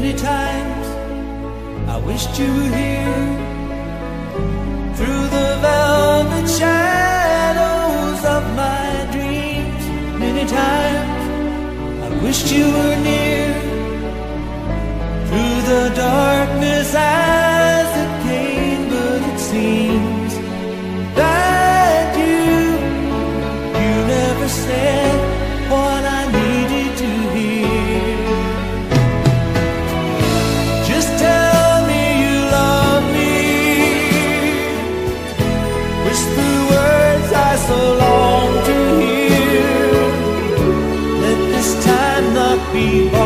Many times I wished you were here, through the velvet shadows of my dreams. Many times I wished you were near, through the darkness as it came. But it seems that you never said what I needed to hear. Just tell me you love me, whisper words I so long to hear. Let this time not be